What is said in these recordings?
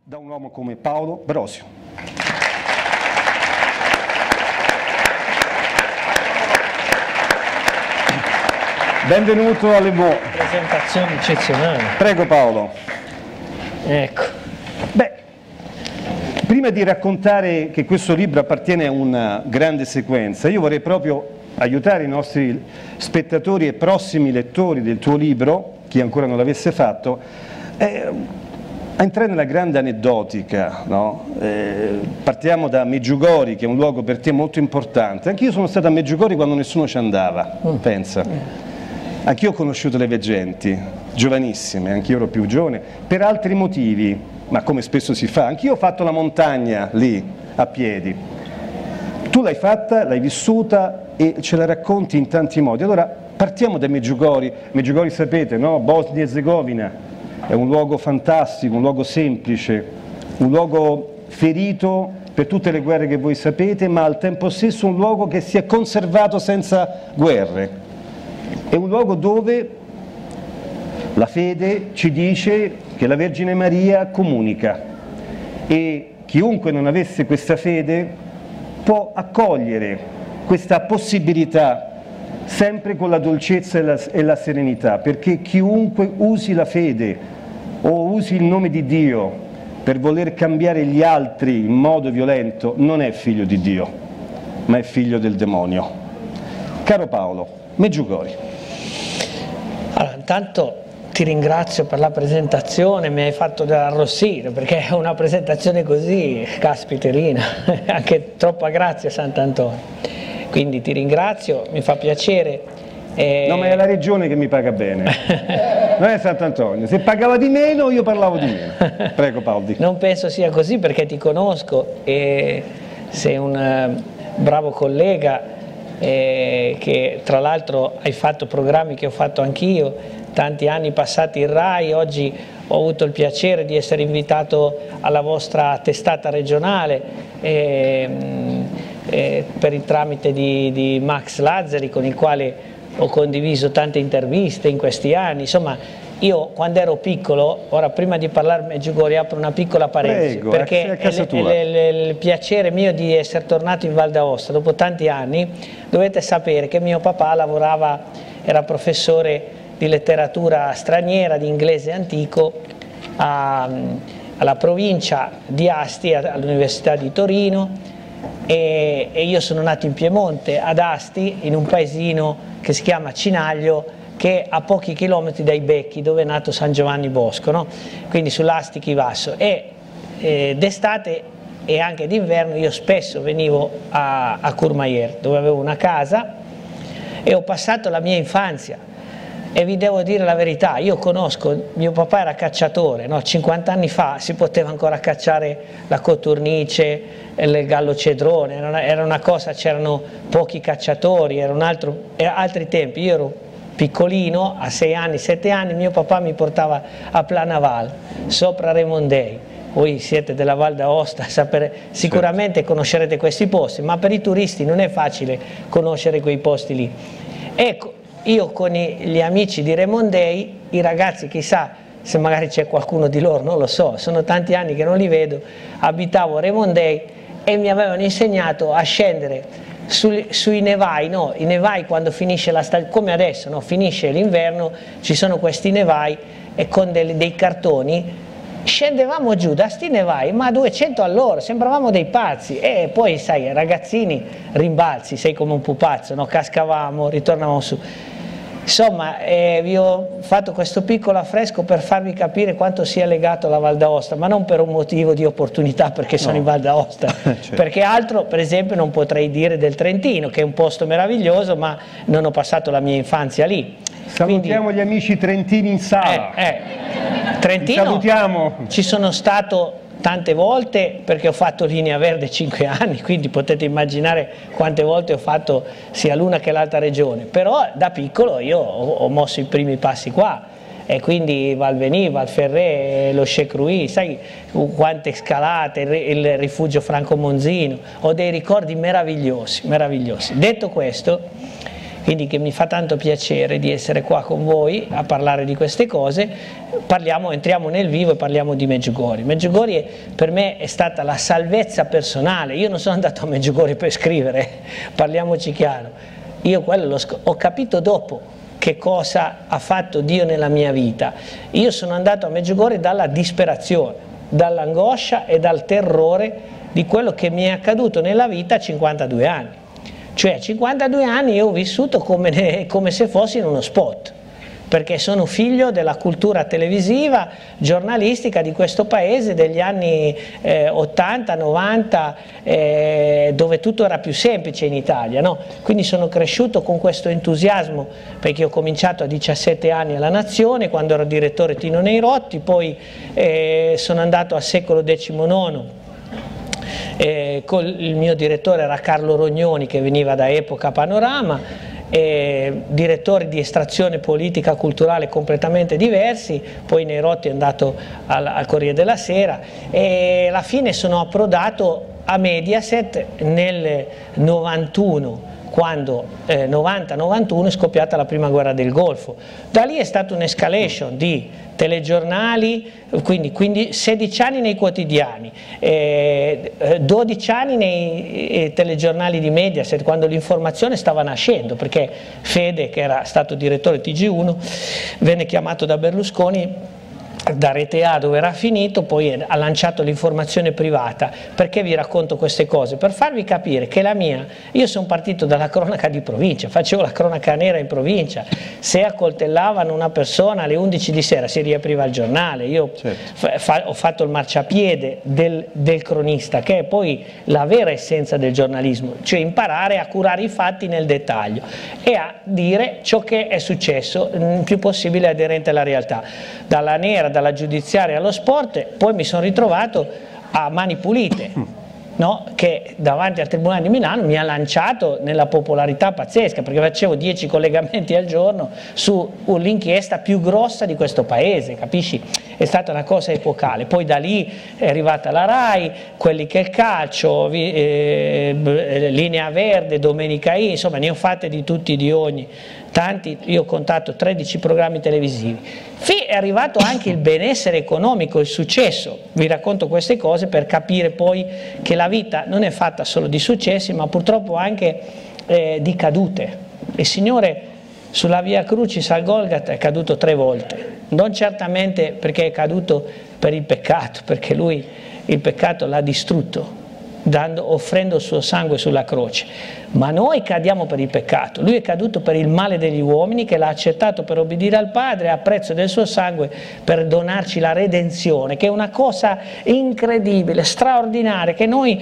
da un uomo come Paolo Brosio. Benvenuto alle Mo. Presentazione eccezionale. Prego Paolo. Ecco. Beh, prima di raccontare che questo libro appartiene a una grande sequenza, io vorrei proprio aiutare i nostri spettatori e prossimi lettori del tuo libro, chi ancora non l'avesse fatto, a entrare nella grande aneddotica, no? Partiamo da Meggiugori, che è un luogo per te molto importante. Anch'io sono stato a Meggiugori quando nessuno ci andava, pensa. Anch'io ho conosciuto le veggenti, giovanissime, anch'io ero più giovane, per altri motivi, ma come spesso si fa. Anch'io ho fatto la montagna lì, a piedi. Tu l'hai fatta, l'hai vissuta e ce la racconti in tanti modi. Allora, partiamo da Meggiugori. Meggiugori sapete, no? Bosnia e Erzegovina. È un luogo fantastico, un luogo semplice, un luogo ferito per tutte le guerre che voi sapete, ma al tempo stesso un luogo che si è conservato senza guerre. È un luogo dove la fede ci dice che la Vergine Maria comunica e chiunque non avesse questa fede può accogliere questa possibilità sempre con la dolcezza e la serenità, perché chiunque usi la fede o usi il nome di Dio per voler cambiare gli altri in modo violento non è figlio di Dio, ma è figlio del demonio. Caro Paolo, Meggiugori. Allora, intanto ti ringrazio per la presentazione, mi hai fatto arrossire, perché è una presentazione così, caspiterina, anche troppa grazia Sant'Antonio. Quindi ti ringrazio, mi fa piacere. No, ma è la regione che mi paga bene, non è Sant'Antonio. Se pagava di meno io parlavo di meno. Prego Paolo. Non penso sia così, perché ti conosco e sei un bravo collega che tra l'altro hai fatto programmi che ho fatto anch'io, tanti anni passati in Rai. Oggi ho avuto il piacere di essere invitato alla vostra testata regionale per il tramite di Max Lazzari, con il quale ho condiviso tante interviste in questi anni. Insomma, io quando ero piccolo, ora prima di parlare di Meggiugori apro una piccola parentesi, prego, perché è il piacere mio di essere tornato in Val d'Aosta dopo tanti anni. Dovete sapere che mio papà lavorava, era professore di letteratura straniera, di inglese antico, alla provincia di Asti, all'Università di Torino. E io sono nato in Piemonte, ad Asti, in un paesino che si chiama Cinaglio, che è a pochi chilometri dai Becchi, dove è nato San Giovanni Bosco, no? Quindi sull'Asti Chivasso. E d'estate e anche d'inverno io spesso venivo a Courmayeur, dove avevo una casa, e ho passato la mia infanzia. E vi devo dire la verità, io conosco, mio papà era cacciatore, no? 50 anni fa si poteva ancora cacciare la coturnice, il gallo cedrone, era una cosa, c'erano pochi cacciatori, erano altri tempi. Io ero piccolino, a 6 anni, 7 anni, mio papà mi portava a Planaval, sopra Remondei. Voi siete della Val d'Aosta, sicuramente conoscerete questi posti, ma per i turisti non è facile conoscere quei posti lì. Ecco, io con gli amici di Remondei, i ragazzi, chissà se magari c'è qualcuno di loro, non lo so, sono tanti anni che non li vedo, abitavo a Remondei e mi avevano insegnato a scendere sui nevai, no? I nevai quando finisce la stagione, come adesso, no? Finisce l'inverno, ci sono questi nevai e con dei cartoni scendevamo giù da sti nevai, ma a 200 all'ora, sembravamo dei pazzi. E poi sai, ragazzini, rimbalzi, sei come un pupazzo, no? Cascavamo, ritornavamo su. Insomma, vi ho fatto questo piccolo affresco per farvi capire quanto sia legato alla Val d'Aosta, ma non per un motivo di opportunità, perché sono in Val d'Aosta, certo. Perché altro, per esempio, non potrei dire del Trentino, che è un posto meraviglioso, ma non ho passato la mia infanzia lì. Salutiamo quindi gli amici trentini in sala. Trentino, salutiamo. Ci sono stato tante volte perché ho fatto Linea Verde 5 anni, quindi potete immaginare quante volte ho fatto sia l'una che l'altra regione, però da piccolo io ho mosso i primi passi qua, e quindi Valveni, Valferré, lo Checruy, sai quante scalate, il rifugio Franco Monzino, ho dei ricordi meravigliosi, meravigliosi. Detto questo, quindi che mi fa tanto piacere di essere qua con voi a parlare di queste cose. Entriamo nel vivo e parliamo di Medjugorje. Medjugorje per me è stata la salvezza personale. Io non sono andato a Medjugorje per scrivere, parliamoci chiaro, io quello ho capito dopo che cosa ha fatto Dio nella mia vita. Io sono andato a Medjugorje dalla disperazione, dall'angoscia e dal terrore di quello che mi è accaduto nella vita a 52 anni. Cioè a 52 anni io ho vissuto come se fossi in uno spot, perché sono figlio della cultura televisiva, giornalistica di questo paese degli anni 80, 90, dove tutto era più semplice in Italia, no? Quindi sono cresciuto con questo entusiasmo, perché ho cominciato a 17 anni alla Nazione, quando ero direttore Tino Neirotti, poi sono andato a Secolo XIX, il mio direttore era Carlo Rognoni, che veniva da Epoca Panorama, direttori di estrazione politica culturale completamente diversi. Poi Neirotti è andato al Corriere della Sera e alla fine sono approdato a Mediaset nel 91, quando 90-91 è scoppiata la prima guerra del Golfo. Da lì è stata un'escalation di telegiornali, quindi 16 anni nei quotidiani, 12 anni nei telegiornali di Mediaset, quando l'informazione stava nascendo, perché Fede, che era stato direttore TG1, venne chiamato da Berlusconi da Rete A, dove era finito, poi ha lanciato l'informazione privata. Perché vi racconto queste cose? Per farvi capire che io sono partito dalla cronaca di provincia, facevo la cronaca nera in provincia, se accoltellavano una persona alle 11 di sera si riapriva il giornale. Io ho fatto il marciapiede del cronista, che è poi la vera essenza del giornalismo, cioè imparare a curare i fatti nel dettaglio e a dire ciò che è successo il più possibile aderente alla realtà, dalla nera, dalla giudiziaria allo sport. Poi mi sono ritrovato a mani pulite, no? Che davanti al Tribunale di Milano mi ha lanciato nella popolarità pazzesca, perché facevo 10 collegamenti al giorno sull'inchiesta più grossa di questo paese, capisci? È stata una cosa epocale. Poi da lì è arrivata la RAI, Quelli che il calcio, Linea Verde, Domenica I, insomma ne ho fatte di tutti di ogni. Tanti, io ho contato 13 programmi televisivi. È arrivato anche il benessere economico, il successo. Vi racconto queste cose per capire poi che la vita non è fatta solo di successi, ma purtroppo anche di cadute. Il Signore sulla Via Crucis al Golgata è caduto 3 volte, non certamente perché è caduto per il peccato, perché Lui il peccato l'ha distrutto, offrendo il suo sangue sulla croce, ma noi cadiamo per il peccato. Lui è caduto per il male degli uomini, che l'ha accettato per obbedire al Padre a prezzo del suo sangue, per donarci la redenzione, che è una cosa incredibile, straordinaria, che noi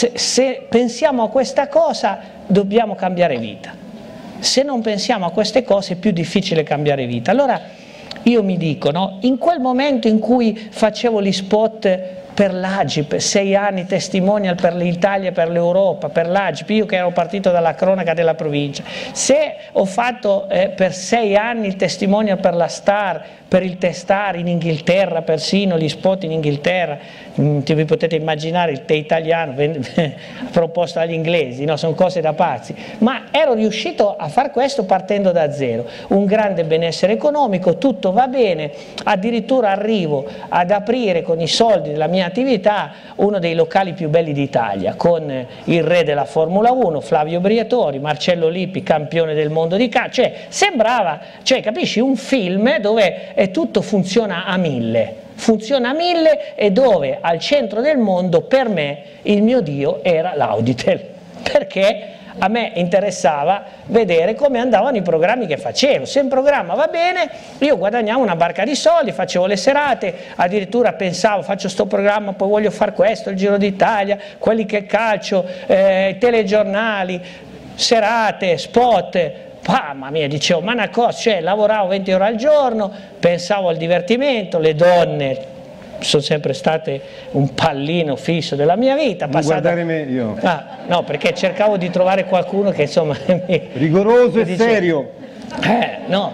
se pensiamo a questa cosa dobbiamo cambiare vita. Se non pensiamo a queste cose è più difficile cambiare vita. Allora io mi dico, no, in quel momento in cui facevo gli spot per l'Agip, 6 anni testimonial per l'Italia e per l'Europa, per l'Agip, io che ero partito dalla cronaca della provincia, se ho fatto per 6 anni il testimonial per la Star, per il Testar in Inghilterra, persino gli spot in Inghilterra, vi potete immaginare il tè italiano proposto agli inglesi, no? Sono cose da pazzi, ma ero riuscito a far questo partendo da zero, un grande benessere economico, tutto va bene, addirittura arrivo ad aprire con i soldi della mia attività uno dei locali più belli d'Italia, con il re della Formula 1, Flavio Briatore, Marcello Lippi, campione del mondo di calcio, sembrava, capisci, un film dove tutto funziona a 1000. Funziona a 1000 e dove al centro del mondo per me il mio Dio era l'Auditel, perché a me interessava vedere come andavano i programmi che facevo. Se un programma va bene io guadagnavo una barca di soldi, facevo le serate, addirittura pensavo faccio sto programma, poi voglio fare questo, il Giro d'Italia, Quelli che calcio, telegiornali, serate, spot. Mamma mia, dicevo, ma una cosa, lavoravo 20 ore al giorno, pensavo al divertimento, le donne sono sempre state un pallino fisso della mia vita. Non guardare me, io. No, perché cercavo di trovare qualcuno che insomma... rigoroso e serio. No,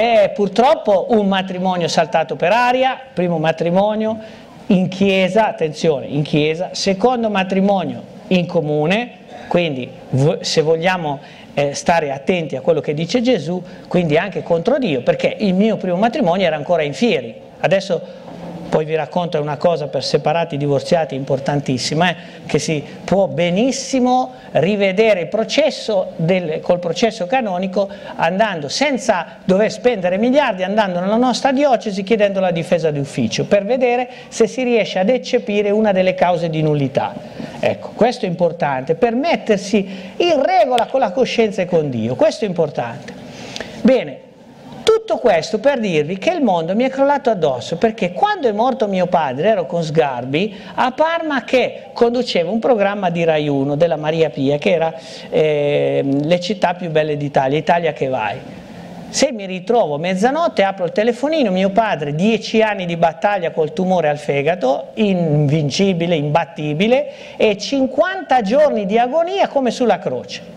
purtroppo un matrimonio saltato per aria, primo matrimonio in chiesa, attenzione, in chiesa, secondo matrimonio in comune, quindi se vogliamo stare attenti a quello che dice Gesù, quindi anche contro Dio, perché il mio primo matrimonio era ancora in fieri. Adesso poi vi racconto una cosa per separati divorziati importantissima, che si può benissimo rivedere il processo col processo canonico, andando senza dover spendere miliardi, andando nella nostra diocesi chiedendo la difesa d'ufficio per vedere se si riesce ad eccepire una delle cause di nullità. Ecco, questo è importante per mettersi in regola con la coscienza e con Dio, questo è importante. Bene. Tutto questo per dirvi che il mondo mi è crollato addosso, perché quando è morto mio padre ero con Sgarbi a Parma che conduceva un programma di Rai 1 della Maria Pia, che era le città più belle d'Italia, Italia che vai. Se mi ritrovo mezzanotte, apro il telefonino, mio padre 10 anni di battaglia col tumore al fegato, invincibile, imbattibile, e 50 giorni di agonia come sulla croce.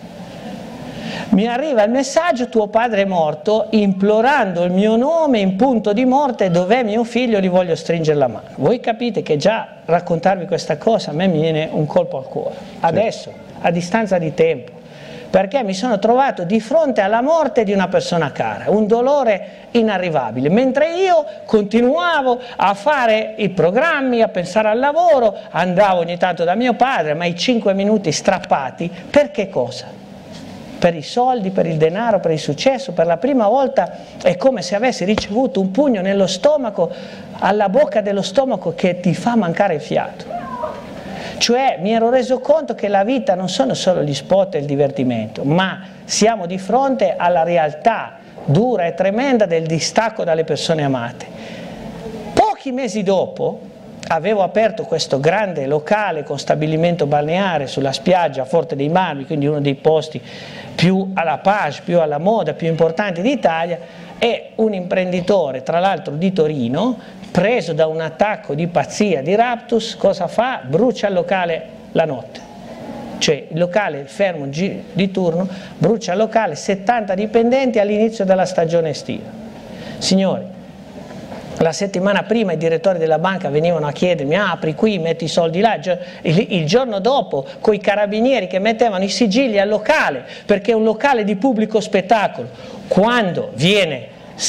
Mi arriva il messaggio: tuo padre è morto, implorando il mio nome in punto di morte, dov'è mio figlio, gli voglio stringere la mano. Voi capite che già raccontarvi questa cosa a me mi viene un colpo al cuore, adesso, a distanza di tempo, perché mi sono trovato di fronte alla morte di una persona cara, un dolore inarrivabile, mentre io continuavo a fare i programmi, a pensare al lavoro, andavo ogni tanto da mio padre, ma i 5 minuti strappati, per che cosa? Per i soldi, per il denaro, per il successo. Per la prima volta è come se avessi ricevuto un pugno nello stomaco, alla bocca dello stomaco, che ti fa mancare il fiato. Cioè mi ero reso conto che la vita non sono solo gli spot e il divertimento, ma siamo di fronte alla realtà dura e tremenda del distacco dalle persone amate. Pochi mesi dopo avevo aperto questo grande locale con stabilimento balneare sulla spiaggia a Forte dei Marmi, quindi uno dei posti più alla page, più alla moda, più importanti d'Italia, e un imprenditore, tra l'altro di Torino, preso da un attacco di pazzia, di raptus, cosa fa? Brucia il locale la notte. Cioè il locale fermo di turno, brucia il locale, 70 dipendenti all'inizio della stagione estiva. Signori, la settimana prima i direttori della banca venivano a chiedermi: apri qui, metti i soldi là. Il giorno dopo coi carabinieri che mettevano i sigilli al locale, perché è un locale di pubblico spettacolo. Quando viene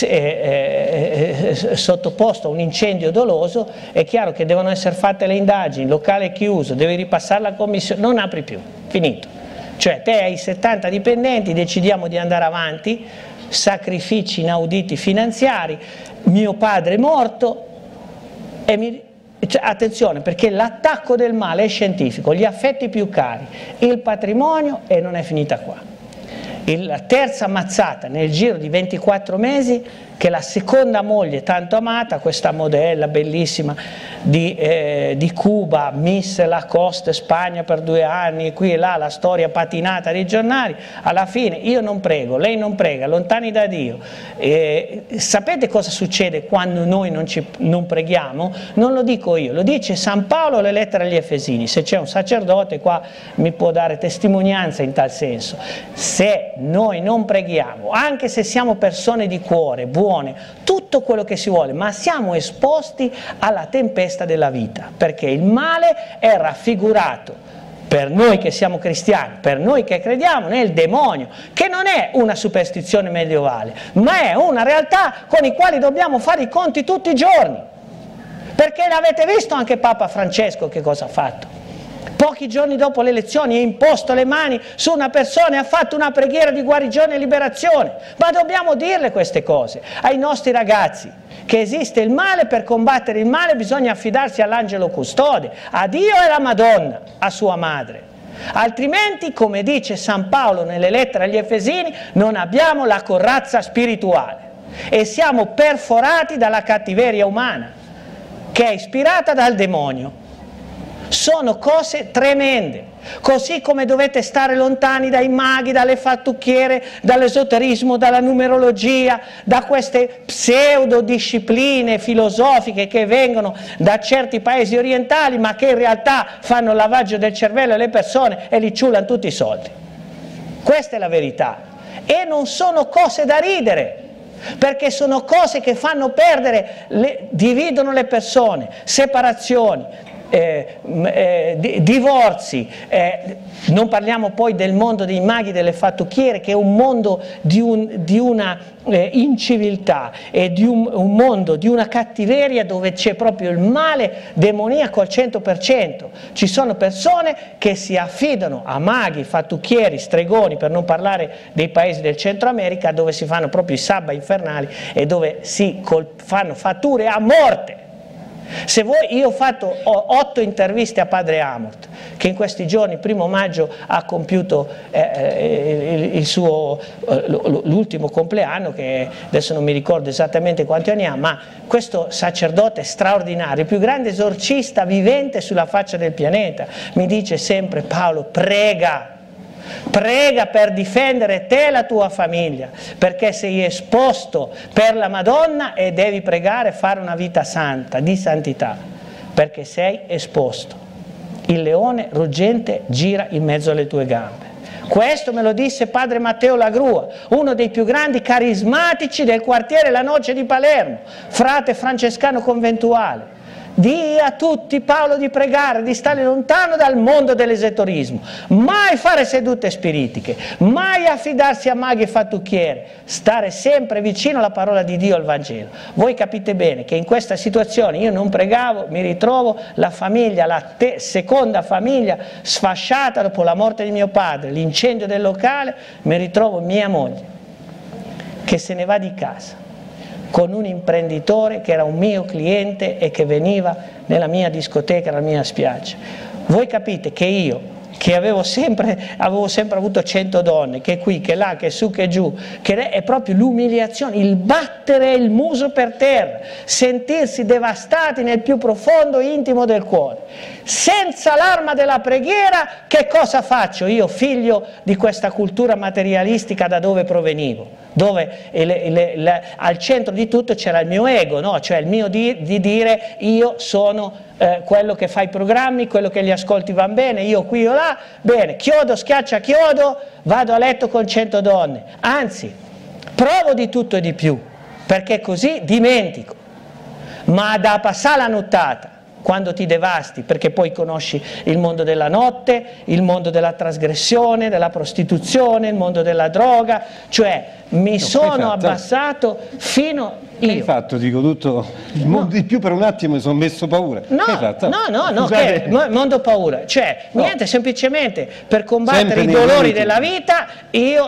sottoposto a un incendio doloso è chiaro che devono essere fatte le indagini, il locale è chiuso, devi ripassare la commissione, non apri più, finito. Cioè te hai 70 dipendenti, decidiamo di andare avanti, sacrifici inauditi finanziari, mio padre è morto e attenzione, perché l'attacco del male è scientifico, gli affetti più cari, il patrimonio, e non è finita qua. La terza mazzata nel giro di 24 mesi, che la seconda moglie tanto amata, questa modella bellissima di Cuba, Miss Lacoste Spagna per 2 anni, qui e là la storia patinata dei giornali, alla fine io non prego, lei non prega, lontani da Dio. Sapete cosa succede quando noi non preghiamo? Non lo dico io, lo dice San Paolo alle lettere agli Efesini. Se c'è un sacerdote qua mi può dare testimonianza in tal senso. Se noi non preghiamo, anche se siamo persone di cuore, buone, tutto quello che si vuole, ma siamo esposti alla tempesta della vita, perché il male è raffigurato, per noi che siamo cristiani, per noi che crediamo, nel demonio, che non è una superstizione medievale, ma è una realtà con i quali dobbiamo fare i conti tutti i giorni, perché l'avete visto anche Papa Francesco che cosa ha fatto? Pochi giorni dopo le elezioni ha imposto le mani su una persona e ha fatto una preghiera di guarigione e liberazione. Ma dobbiamo dirle queste cose ai nostri ragazzi, che esiste il male, per combattere il male bisogna affidarsi all'angelo custode, a Dio e alla Madonna, a sua madre. Altrimenti, come dice San Paolo nelle lettere agli Efesini, non abbiamo la corazza spirituale e siamo perforati dalla cattiveria umana, che è ispirata dal demonio. Sono cose tremende, così come dovete stare lontani dai maghi, dalle fattucchiere, dall'esoterismo, dalla numerologia, da queste pseudo discipline filosofiche che vengono da certi paesi orientali, ma che in realtà fanno lavaggio del cervello alle persone e li ciullano tutti i soldi. Questa è la verità, e non sono cose da ridere, perché sono cose che fanno perdere, dividono le persone, separazioni, divorzi, non parliamo poi del mondo dei maghi, delle fattucchiere, che è un mondo di una inciviltà e di un mondo di una cattiveria dove c'è proprio il male demoniaco al 100%. Ci sono persone che si affidano a maghi, fattucchieri, stregoni, per non parlare dei paesi del Centro America, dove si fanno proprio i sabba infernali e dove si fanno fatture a morte. Se vuoi, io ho fatto 8 interviste a padre Amort, che in questi giorni, 1° maggio, ha compiuto l'ultimo compleanno, che adesso non mi ricordo esattamente quanti anni ha, ma questo sacerdote straordinario, il più grande esorcista vivente sulla faccia del pianeta, mi dice sempre: Paolo, prega per difendere te e la tua famiglia, perché sei esposto per la Madonna e devi pregare e fare una vita santa, di santità, perché sei esposto. Il leone ruggente gira in mezzo alle tue gambe. Questo me lo disse padre Matteo Lagrua, uno dei più grandi carismatici del quartiere La Noce di Palermo, frate francescano conventuale. Dì a tutti, Paolo, di pregare, di stare lontano dal mondo dell'esoterismo, mai fare sedute spiritiche, mai affidarsi a maghi e fattucchiere, stare sempre vicino alla parola di Dio, al Vangelo. Voi capite bene che in questa situazione io non pregavo, mi ritrovo la famiglia, la seconda famiglia sfasciata dopo la morte di mio padre, l'incendio del locale, mi ritrovo mia moglie che se ne va di casa con un imprenditore che era un mio cliente e che veniva nella mia discoteca, nella mia spiaggia. Voi capite che io, che avevo sempre avuto 100 donne, che qui, che là, che su, che giù, che è proprio l'umiliazione, il battere il muso per terra, sentirsi devastati nel più profondo intimo del cuore. Senza l'arma della preghiera, che cosa faccio io, figlio di questa cultura materialistica da dove provenivo? Dove al centro di tutto c'era il mio ego, no? Cioè il mio di dire io sono quello che fa i programmi, quello che gli ascolti van bene, io qui o là, bene, chiodo, schiaccia chiodo, vado a letto con 100 donne, anzi, provo di tutto e di più, perché così dimentico, ma da passare la nottata, quando ti devasti, perché poi conosci il mondo della notte, il mondo della trasgressione, della prostituzione, il mondo della droga, cioè mi sono abbassato fino io. Hai fatto, dico, tutto il mondo di più, per un attimo mi sono messo paura. No, che mondo paura, cioè niente, semplicemente per combattere i dolori della vita io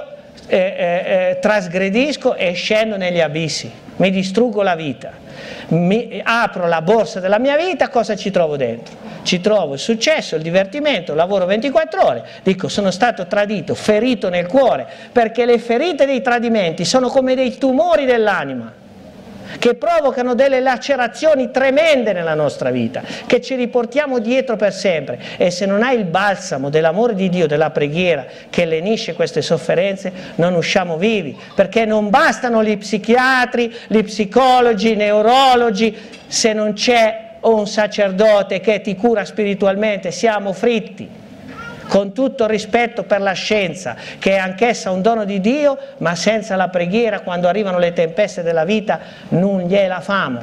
trasgredisco e scendo negli abissi, mi distruggo la vita. Mi apro la borsa della mia vita, cosa ci trovo dentro? Ci trovo il successo, il divertimento, lavoro 24 ore, dico sono stato tradito, ferito nel cuore, perché le ferite dei tradimenti sono come dei tumori dell'anima che provocano delle lacerazioni tremende nella nostra vita, che ci riportiamo dietro per sempre, e se non hai il balsamo dell'amore di Dio, della preghiera che lenisce queste sofferenze, non usciamo vivi, perché non bastano gli psichiatri, gli psicologi, i neurologi, se non c'è un sacerdote che ti cura spiritualmente siamo fritti. Con tutto il rispetto per la scienza, che è anch'essa un dono di Dio, ma senza la preghiera, quando arrivano le tempeste della vita, non gliela famo,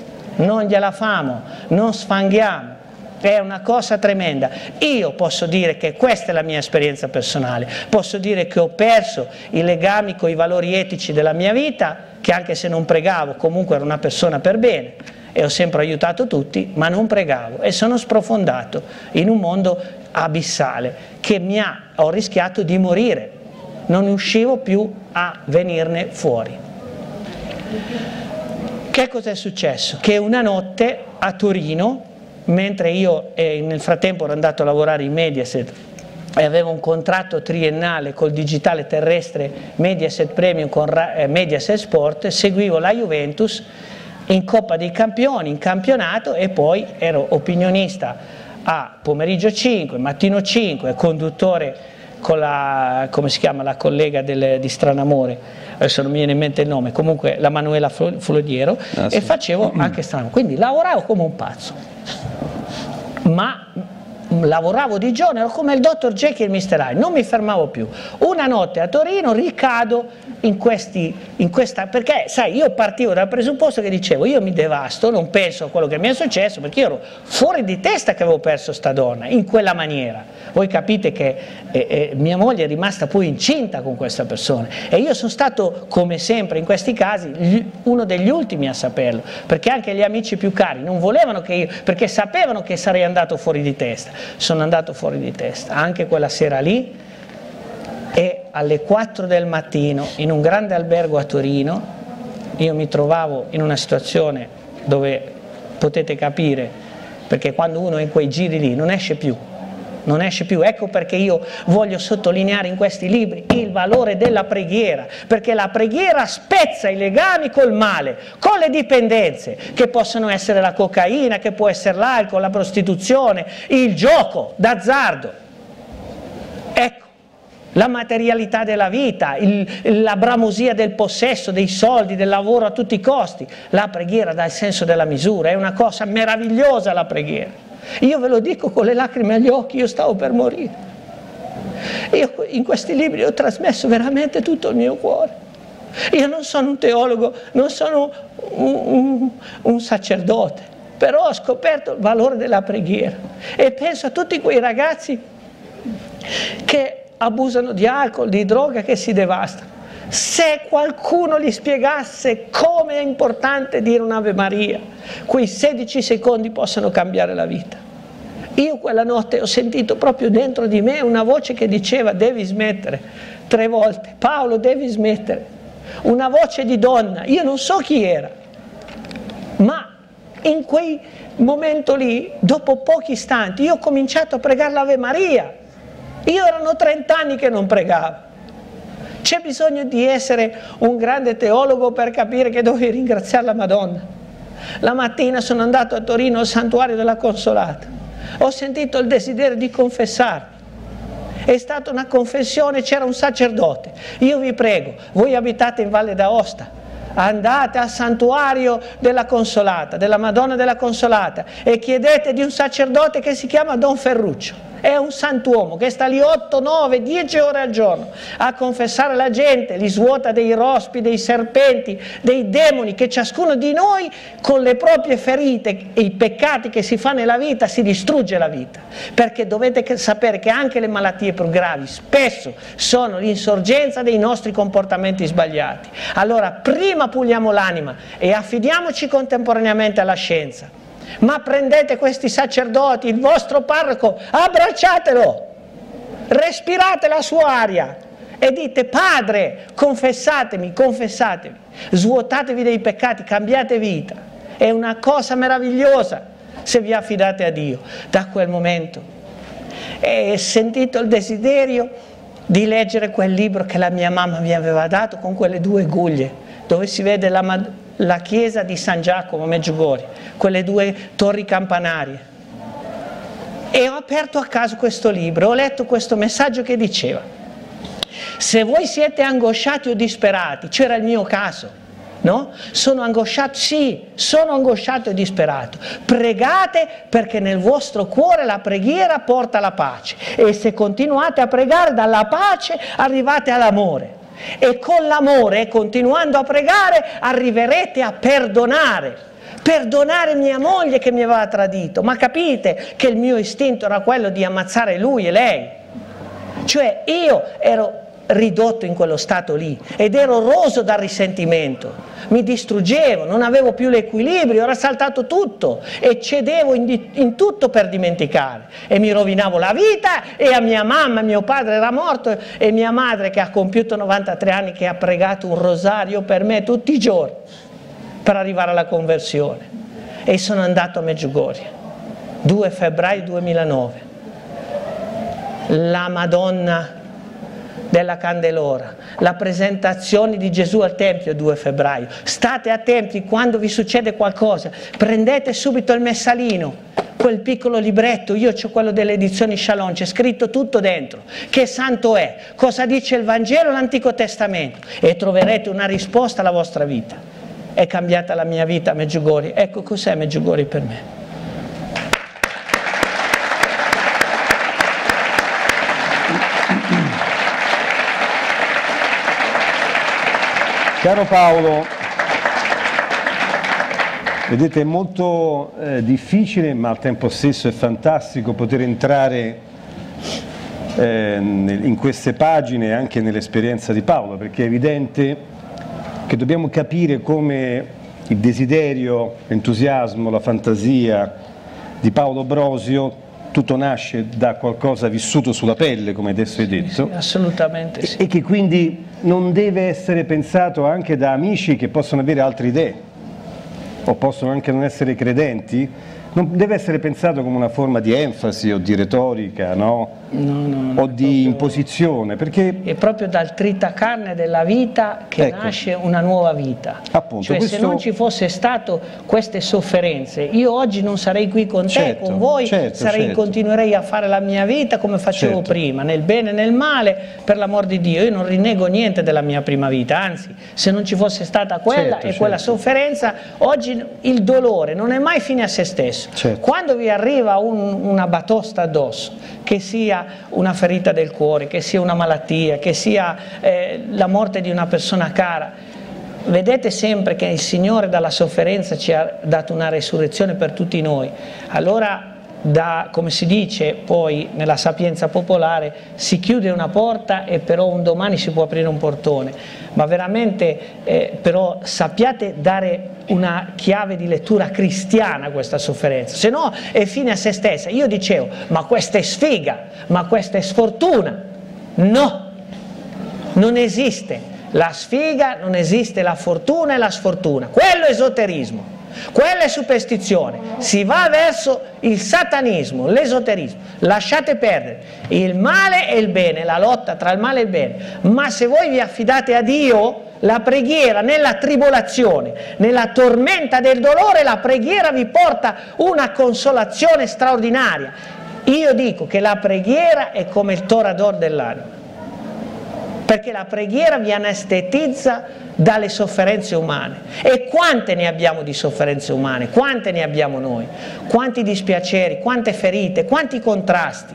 non sfanghiamo. È una cosa tremenda. Io posso dire che questa è la mia esperienza personale, posso dire che ho perso i legami con i valori etici della mia vita, che anche se non pregavo comunque ero una persona per bene e ho sempre aiutato tutti, ma non pregavo e sono sprofondato in un mondo abissale che ho rischiato di morire, non riuscivo più a venirne fuori. Che cosa è successo? Che una notte a Torino, mentre io nel frattempo ero andato a lavorare in Mediaset e avevo un contratto triennale col digitale terrestre Mediaset Premium con Mediaset Sport, seguivo la Juventus in Coppa dei Campioni, in campionato, e poi ero opinionista a Pomeriggio 5, Mattino 5, conduttore con la, come si chiama, la collega di Stranamore, adesso non mi viene in mente il nome, comunque la Manuela Flodiero, e facevo anche Stranamore, quindi lavoravo come un pazzo, ma lavoravo di giorno, ero come il dottor Jekyll e Mr. Hyde, non mi fermavo più. Una notte a Torino ricado in questa, perché sai, io partivo dal presupposto che dicevo, io mi devasto, non penso a quello che mi è successo, perché io ero fuori di testa che avevo perso sta donna, in quella maniera. Voi capite che mia moglie è rimasta poi incinta con questa persona, e io sono stato, come sempre in questi casi, uno degli ultimi a saperlo, perché anche gli amici più cari non volevano che io, perché sapevano che sarei andato fuori di testa. Sono andato fuori di testa, anche quella sera lì, e alle 4 del mattino in un grande albergo a Torino io mi trovavo in una situazione dove potete capire, perché quando uno è in quei giri lì non esce più. Non esce più. Ecco perché io voglio sottolineare in questi libri il valore della preghiera, perché la preghiera spezza i legami col male, con le dipendenze, che possono essere la cocaina, che può essere l'alcol, la prostituzione, il gioco d'azzardo. Ecco, la materialità della vita, la bramosia del possesso, dei soldi, del lavoro a tutti i costi. La preghiera dà il senso della misura, è una cosa meravigliosa la preghiera. Io ve lo dico con le lacrime agli occhi, io stavo per morire. Io in questi libri ho trasmesso veramente tutto il mio cuore. Io non sono un teologo, non sono un sacerdote, però ho scoperto il valore della preghiera e penso a tutti quei ragazzi che abusano di alcol, di droga, che si devastano. Se qualcuno gli spiegasse come è importante dire un'Ave Maria, quei 16 secondi possono cambiare la vita. Io quella notte ho sentito proprio dentro di me una voce che diceva: devi smettere, 3 volte, Paolo devi smettere. Una voce di donna, io non so chi era, ma in quel momento lì, dopo pochi istanti, io ho cominciato a pregare l'Ave Maria. Io erano 30 anni che non pregavo. C'è bisogno di essere un grande teologo per capire che dovevi ringraziare la Madonna. La mattina sono andato a Torino al santuario della Consolata, ho sentito il desiderio di confessarmi. È stata una confessione, c'era un sacerdote. Io vi prego, voi abitate in Valle d'Aosta, andate al santuario della Consolata, della Madonna della Consolata, e chiedete di un sacerdote che si chiama Don Ferruccio. È un santuomo che sta lì 8, 9, 10 ore al giorno a confessare la gente, li svuota dei rospi, dei serpenti, dei demoni, che ciascuno di noi con le proprie ferite e i peccati che si fa nella vita si distrugge la vita, perché dovete sapere che anche le malattie più gravi spesso sono l'insorgenza dei nostri comportamenti sbagliati. Allora prima puliamo l'anima e affidiamoci contemporaneamente alla scienza. Ma prendete questi sacerdoti, il vostro parroco, abbracciatelo, respirate la sua aria e dite: Padre, confessatemi, confessatevi, svuotatevi dei peccati, cambiate vita. È una cosa meravigliosa se vi affidate a Dio. Da quel momento ho sentito il desiderio di leggere quel libro che la mia mamma mi aveva dato con quelle 2 guglie, dove si vede la chiesa di San Giacomo a Medjugorje, quelle 2 torri campanarie. E ho aperto a caso questo libro, ho letto questo messaggio che diceva: se voi siete angosciati o disperati, c'era il mio caso, no? Sono angosciato, sì, sono angosciato e disperato. Pregate, perché nel vostro cuore la preghiera porta la pace, e se continuate a pregare, dalla pace arrivate all'amore. E con l'amore, continuando a pregare, arriverete a perdonare mia moglie che mi aveva tradito. Ma capite che il mio istinto era quello di ammazzare lui e lei? Cioè io ero ridotto in quello stato lì ed ero roso dal risentimento, mi distruggevo, non avevo più l'equilibrio, era saltato tutto e cedevo in tutto per dimenticare, e mi rovinavo la vita. E a mia mamma, mio padre era morto, e mia madre, che ha compiuto 93 anni, che ha pregato un rosario per me tutti i giorni per arrivare alla conversione. E sono andato a Medjugorje 2 febbraio 2009. La Madonna della Candelora, la presentazione di Gesù al Tempio 2 febbraio. State attenti, quando vi succede qualcosa, prendete subito il messalino, quel piccolo libretto, io ho quello delle edizioni Shalom, c'è scritto tutto dentro, che santo è, cosa dice il Vangelo e l'Antico Testamento, e troverete una risposta alla vostra vita. È cambiata la mia vita a Medjugorje. Ecco cos'è Medjugorje per me. Caro Paolo, vedete, è molto difficile, ma al tempo stesso è fantastico poter entrare in queste pagine anche nell'esperienza di Paolo, perché è evidente che dobbiamo capire come il desiderio, l'entusiasmo, la fantasia di Paolo Brosio, tutto nasce da qualcosa vissuto sulla pelle, come adesso hai detto, sì, assolutamente sì. E che quindi non deve essere pensato anche da amici che possono avere altre idee o possono anche non essere credenti, non deve essere pensato come una forma di enfasi o di retorica, no? O di imposizione, perché è proprio dal tritacarne della vita che nasce una nuova vita. Appunto, cioè se non ci fosse stato queste sofferenze, io oggi non sarei qui con te, con voi, continuerei a fare la mia vita come facevo prima, nel bene e nel male, per l'amor di Dio. Io non rinnego niente della mia prima vita, anzi, se non ci fosse stata quella quella sofferenza, oggi il dolore non è mai fine a se stesso. Quando vi arriva una batosta addosso, che sia una ferita del cuore, che sia una malattia, che sia la morte di una persona cara, vedete sempre che il Signore dalla sofferenza ci ha dato una resurrezione per tutti noi. Allora, come si dice poi nella sapienza popolare, si chiude una porta e però un domani si può aprire un portone, ma veramente però sappiate dare una chiave di lettura cristiana a questa sofferenza, se no è fine a se stessa. Io dicevo, ma questa è sfiga, ma questa è sfortuna. No, non esiste la sfiga, non esiste la fortuna e la sfortuna, quello è esoterismo. Quella è superstizione, si va verso il satanismo, l'esoterismo. Lasciate perdere il male e il bene, la lotta tra il male e il bene, ma se voi vi affidate a Dio, la preghiera nella tribolazione, nella tormenta del dolore, la preghiera vi porta una consolazione straordinaria. Io dico che la preghiera è come il torador dell'anima, perché la preghiera vi anestetizza dalle sofferenze umane. E quante ne abbiamo di sofferenze umane? Quante ne abbiamo noi? Quanti dispiaceri, quante ferite, quanti contrasti?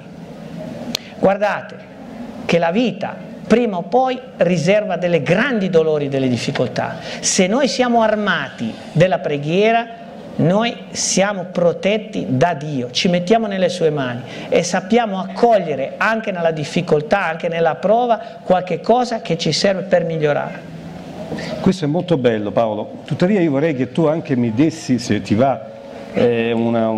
Guardate che la vita prima o poi riserva delle grandi dolori, delle difficoltà. Se noi siamo armati della preghiera, noi siamo protetti da Dio, ci mettiamo nelle sue mani e sappiamo accogliere anche nella difficoltà, anche nella prova, qualche cosa che ci serve per migliorare. Questo è molto bello, Paolo. Tuttavia io vorrei che tu anche mi dessi, se ti va, una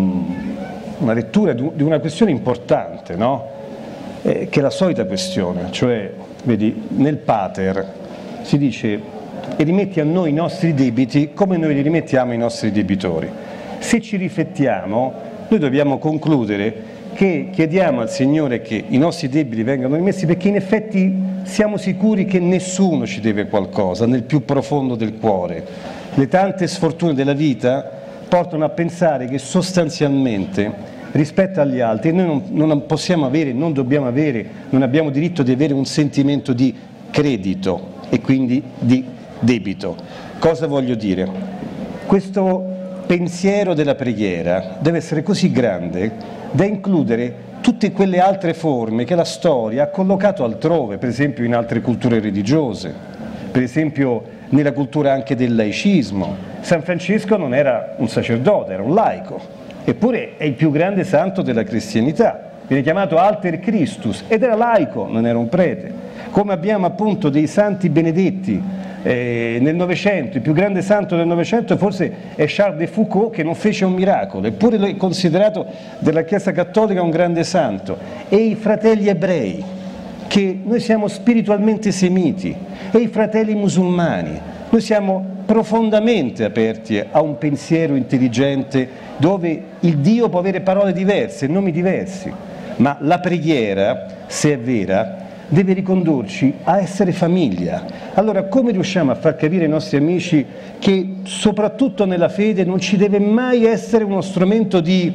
lettura di una questione importante, no? Che è la solita questione, cioè, vedi, nel Pater si dice: e rimetti a noi i nostri debiti come noi li rimettiamo ai nostri debitori. Se ci riflettiamo, noi dobbiamo concludere che chiediamo al Signore che i nostri debiti vengano rimessi, perché in effetti siamo sicuri che nessuno ci deve qualcosa nel più profondo del cuore. Le tante sfortune della vita portano a pensare che sostanzialmente rispetto agli altri noi non possiamo avere, non dobbiamo avere, non abbiamo diritto di avere un sentimento di credito e quindi di debito. Cosa voglio dire? Questo pensiero della preghiera deve essere così grande da includere tutte quelle altre forme che la storia ha collocato altrove, per esempio in altre culture religiose, per esempio nella cultura anche del laicismo. San Francesco non era un sacerdote, era un laico, eppure è il più grande santo della cristianità, viene chiamato Alter Christus ed era laico, non era un prete. Come abbiamo appunto dei santi benedetti nel Novecento, il più grande santo del Novecento forse è Charles de Foucauld, che non fece un miracolo, eppure lui è considerato dalla Chiesa Cattolica un grande santo. E i fratelli ebrei, che noi siamo spiritualmente semiti, e i fratelli musulmani, noi siamo profondamente aperti a un pensiero intelligente dove il Dio può avere parole diverse, nomi diversi, ma la preghiera, se è vera, deve ricondurci a essere famiglia. Allora, come riusciamo a far capire ai nostri amici che soprattutto nella fede non ci deve mai essere uno strumento di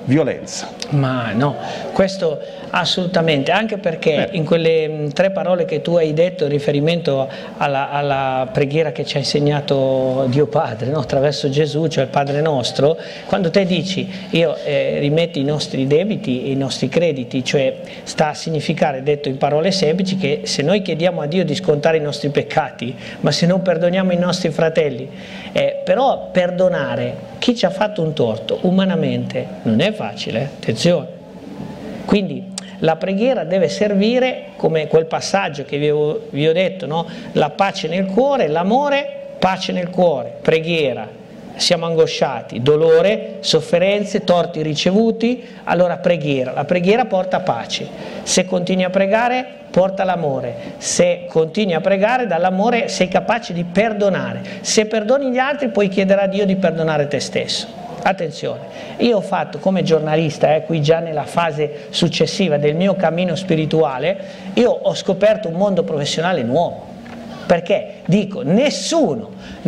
violenza. Ma no, questo assolutamente, anche perché in quelle 3 parole che tu hai detto in riferimento alla preghiera che ci ha insegnato Dio Padre, no? Attraverso Gesù, cioè il Padre nostro, quando te dici io rimetti i nostri debiti e i nostri crediti, cioè sta a significare, detto in parole semplici, che se noi chiediamo a Dio di scontare i nostri peccati, ma se non perdoniamo i nostri fratelli, però perdonare chi ci ha fatto un torto umanamente non è facile, attenzione. Quindi la preghiera deve servire come quel passaggio che vi ho detto, no? La pace nel cuore, l'amore, pace nel cuore, preghiera, siamo angosciati, dolore, sofferenze, torti ricevuti, allora preghiera, la preghiera porta pace, se continui a pregare porta l'amore, se continui a pregare dall'amore sei capace di perdonare, se perdoni gli altri puoi chiedere a Dio di perdonare te stesso. Attenzione, io ho fatto come giornalista, qui già nella fase successiva del mio cammino spirituale, io ho scoperto un mondo professionale nuovo, perché dico nessuno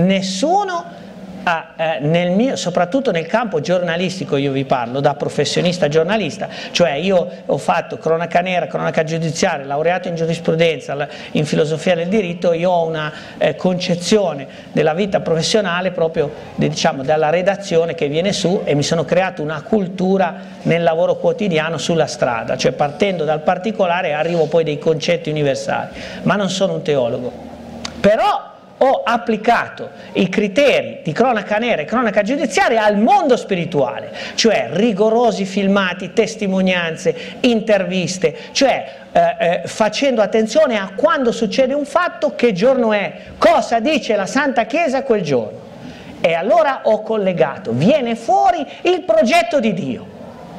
soprattutto nel campo giornalistico, io vi parlo da professionista giornalista, cioè io ho fatto cronaca nera, cronaca giudiziaria, laureato in giurisprudenza, in filosofia del diritto, io ho una concezione della vita professionale proprio diciamo dalla redazione che viene su, e mi sono creato una cultura nel lavoro quotidiano sulla strada, cioè partendo dal particolare arrivo poi dei concetti universali, ma non sono un teologo, però ho applicato i criteri di cronaca nera e cronaca giudiziaria al mondo spirituale, cioè rigorosi filmati, testimonianze, interviste, cioè facendo attenzione a quando succede un fatto, che giorno è, cosa dice la Santa Chiesa quel giorno. E allora ho collegato, viene fuori il progetto di Dio.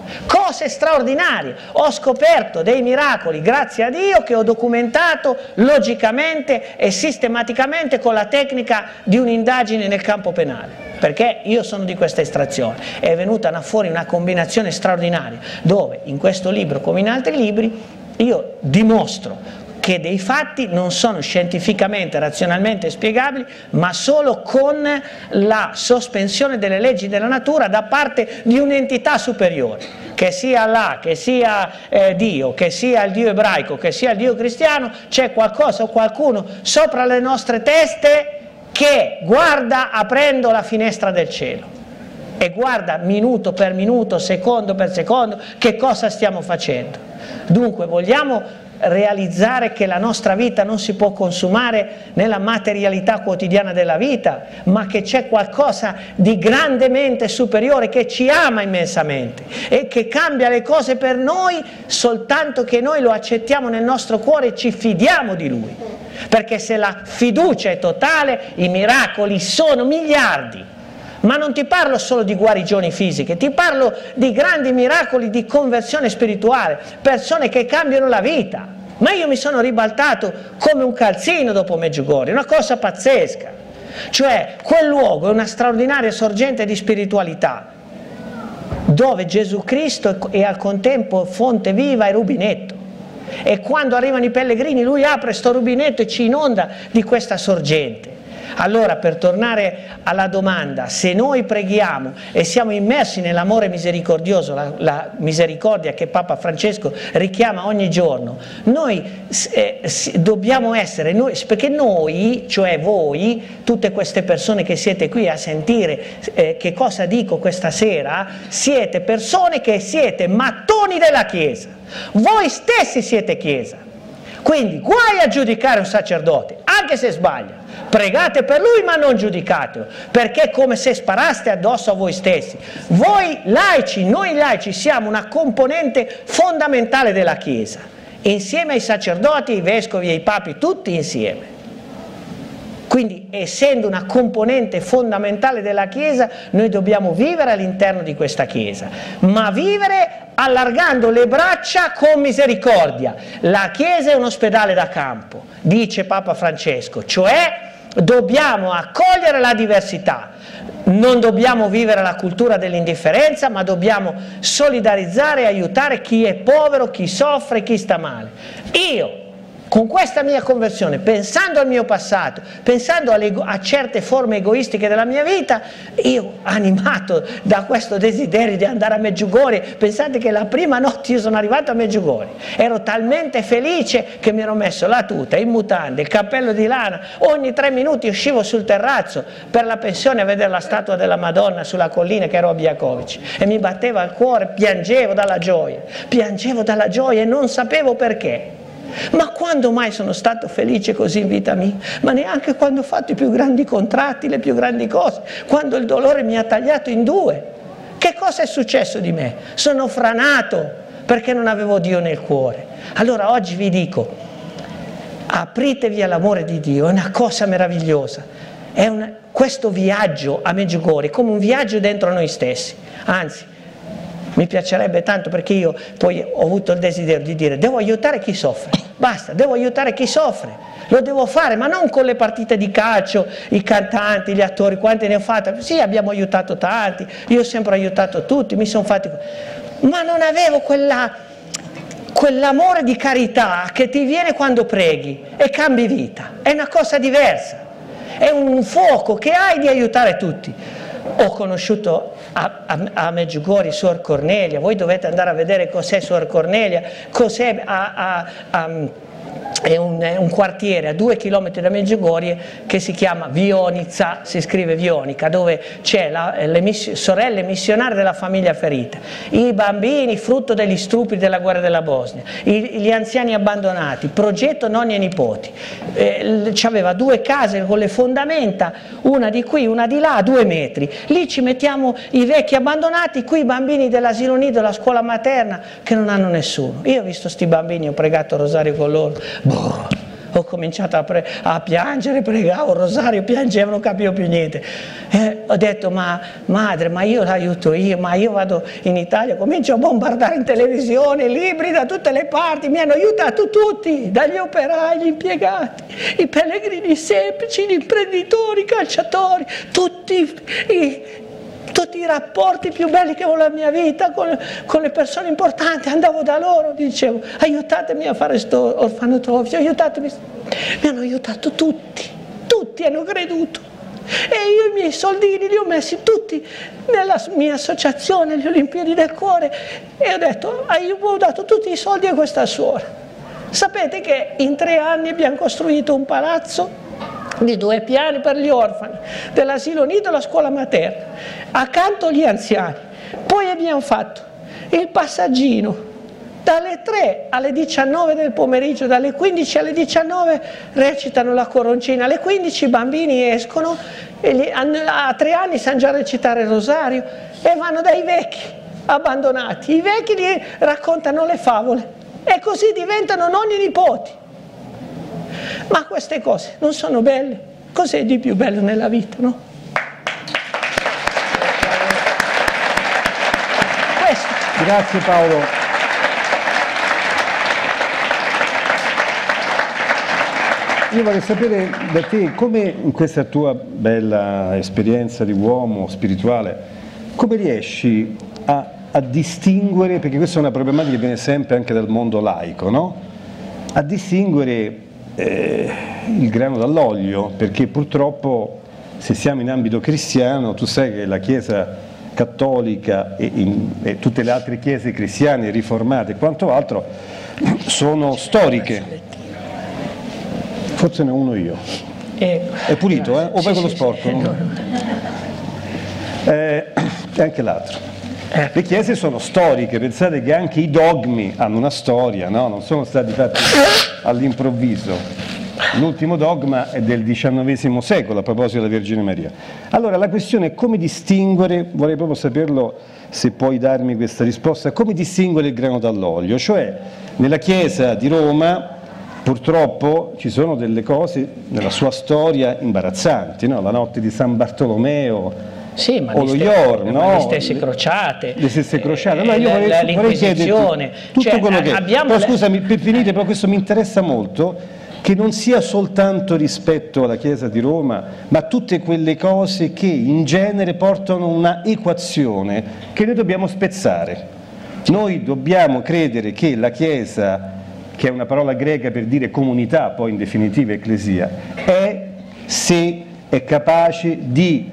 Cose straordinarie, ho scoperto dei miracoli grazie a Dio che ho documentato logicamente e sistematicamente con la tecnica di un'indagine nel campo penale, perché io sono di questa estrazione. È venuta fuori una combinazione straordinaria dove in questo libro come in altri libri io dimostro che dei fatti non sono scientificamente, razionalmente spiegabili, ma solo con la sospensione delle leggi della natura da parte di un'entità superiore, che sia Allah, che sia Dio, che sia il Dio ebraico, che sia il Dio cristiano, c'è qualcosa o qualcuno sopra le nostre teste che guarda aprendo la finestra del cielo e guarda minuto per minuto, secondo per secondo che cosa stiamo facendo. Dunque vogliamo realizzare che la nostra vita non si può consumare nella materialità quotidiana della vita, ma che c'è qualcosa di grandemente superiore che ci ama immensamente e che cambia le cose per noi soltanto che noi lo accettiamo nel nostro cuore e ci fidiamo di Lui, perché se la fiducia è totale i miracoli sono miliardi. Ma non ti parlo solo di guarigioni fisiche, ti parlo di grandi miracoli di conversione spirituale, persone che cambiano la vita. Ma io mi sono ribaltato come un calzino dopo Medjugorje, una cosa pazzesca. Cioè, quel luogo è una straordinaria sorgente di spiritualità, dove Gesù Cristo è al contempo fonte viva e rubinetto. E quando arrivano i pellegrini, Lui apre sto rubinetto e ci inonda di questa sorgente. Allora, per tornare alla domanda, se noi preghiamo e siamo immersi nell'amore misericordioso, la misericordia che Papa Francesco richiama ogni giorno, noi dobbiamo essere, perché noi, cioè voi, tutte queste persone che siete qui a sentire che cosa dico questa sera, siete persone che siete mattoni della Chiesa, voi stessi siete Chiesa. Quindi guai a giudicare un sacerdote, anche se sbaglia. Pregate per lui ma non giudicatelo, perché è come se sparaste addosso a voi stessi. Voi laici, noi laici siamo una componente fondamentale della Chiesa, insieme ai sacerdoti, ai vescovi e ai papi, tutti insieme. Quindi, essendo una componente fondamentale della Chiesa, noi dobbiamo vivere all'interno di questa Chiesa, ma vivere allargando le braccia con misericordia. La Chiesa è un ospedale da campo, dice Papa Francesco, cioè dobbiamo accogliere la diversità, non dobbiamo vivere la cultura dell'indifferenza, ma dobbiamo solidarizzare e aiutare chi è povero, chi soffre, chi sta male. Io con questa mia conversione, pensando al mio passato, pensando a certe forme egoistiche della mia vita, io, animato da questo desiderio di andare a Medjugorje, pensate che la prima notte io sono arrivato a Medjugorje, ero talmente felice che mi ero messo la tuta, in mutande, il cappello di lana, ogni 3 minuti uscivo sul terrazzo per la pensione a vedere la statua della Madonna sulla collina, che ero a Biakovic, e mi batteva il cuore, piangevo dalla gioia e non sapevo perché. Ma quando mai sono stato felice così in vita mia? Ma neanche quando ho fatto i più grandi contratti, le più grandi cose, quando il dolore mi ha tagliato in 2. Che cosa è successo di me? Sono franato perché non avevo Dio nel cuore. Allora oggi vi dico, apritevi all'amore di Dio, è una cosa meravigliosa. Questo viaggio a Medjugorje è come un viaggio dentro noi stessi, anzi, mi piacerebbe tanto, perché io poi ho avuto il desiderio di dire devo aiutare chi soffre, basta, devo aiutare chi soffre, lo devo fare, ma non con le partite di calcio, i cantanti, gli attori, quanti ne ho fatti, sì, abbiamo aiutato tanti, io ho sempre aiutato tutti, mi sono fatti, ma non avevo quell'amore di carità che ti viene quando preghi e cambi vita, è una cosa diversa, è un fuoco che hai di aiutare tutti. Ho conosciuto a Medjugorje Suor Cornelia, voi dovete andare a vedere cos'è Suor Cornelia, cos'è è un quartiere a 2 chilometri da Medjugorje che si chiama Vionica, si scrive Vionica, dove c'è le sorelle missionarie della famiglia ferita, i bambini frutto degli stupri della guerra della Bosnia, gli anziani abbandonati, progetto nonni e nipoti. C'aveva 2 case con le fondamenta, una di qui, una di là, a 2 metri. Lì ci mettiamo i vecchi abbandonati, qui i bambini dell'asilo nido, della scuola materna, che non hanno nessuno. Io ho visto sti bambini, ho pregato il rosario con loro. Ho cominciato a piangere, pregavo il rosario, piangevo, non capivo più niente. Ho detto, ma madre, ma io l'aiuto io, ma io vado in Italia, comincio a bombardare in televisione, libri da tutte le parti, mi hanno aiutato tutti, dagli operai, gli impiegati, i pellegrini semplici, gli imprenditori, i calciatori, tutti i rapporti più belli che avevo nella mia vita con le persone importanti, andavo da loro, dicevo aiutatemi a fare questo orfanotrofio, aiutatemi. Mi hanno aiutato tutti hanno creduto, e io i miei soldini li ho messi tutti nella mia associazione, le Olimpiadi del Cuore, e ho detto, io ho dato tutti i soldi a questa suora. Sapete che in 3 anni abbiamo costruito un palazzo di 2 piani per gli orfani, dell'asilo nido e la scuola materna, accanto agli anziani. Poi abbiamo fatto il passaggino dalle 3 alle 19 del pomeriggio, dalle 15 alle 19 recitano la coroncina, alle 15 i bambini escono e a 3 anni sanno già recitare il rosario e vanno dai vecchi abbandonati, i vecchi gli raccontano le favole e così diventano nonni e nipoti. Ma queste cose non sono belle? Cos'è di più bello nella vita, no? Questo. Grazie Paolo. Io vorrei sapere da te come in questa tua bella esperienza di uomo spirituale, come riesci a distinguere, perché questa è una problematica che viene sempre anche dal mondo laico, no? A distinguere il grano dall'olio, perché purtroppo se siamo in ambito cristiano, tu sai che la Chiesa cattolica e tutte le altre chiese cristiane, riformate e quanto altro sono storiche. Forse ne ho uno io. È pulito, o vai con lo sporco? No? E anche l'altro. Le chiese sono storiche, pensate che anche i dogmi hanno una storia, no? Non sono stati fatti all'improvviso. L'ultimo dogma è del XIX secolo a proposito della Vergine Maria. Allora la questione è come distinguere, vorrei proprio saperlo se puoi darmi questa risposta, come distinguere il grano dall'olio, cioè nella Chiesa di Roma purtroppo ci sono delle cose nella sua storia imbarazzanti, no? La notte di San Bartolomeo, sì, ma o lo Iorn, no? le stesse crociate, le stesse crociate. Allora io vorrei chiederti tutto quello che però scusami, per finire, però questo mi interessa molto, che non sia soltanto rispetto alla Chiesa di Roma, ma tutte quelle cose che in genere portano una equazione che noi dobbiamo spezzare. Noi dobbiamo credere che la Chiesa che è una parola greca per dire comunità, poi in definitiva ecclesia, è se è capace di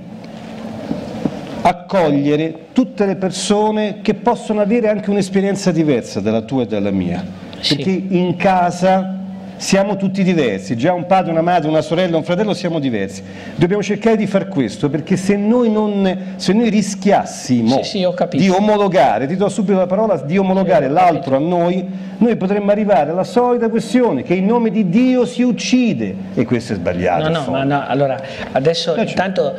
accogliere tutte le persone che possono avere anche un'esperienza diversa dalla tua e dalla mia, perché in casa siamo tutti diversi, già un padre, una madre, una sorella, un fratello siamo diversi, dobbiamo cercare di far questo, perché se noi rischiassimo di omologare, ti do subito la parola, di omologare l'altro a noi potremmo arrivare alla solita questione che in nome di Dio si uccide, e questo è sbagliato. No, allora adesso intanto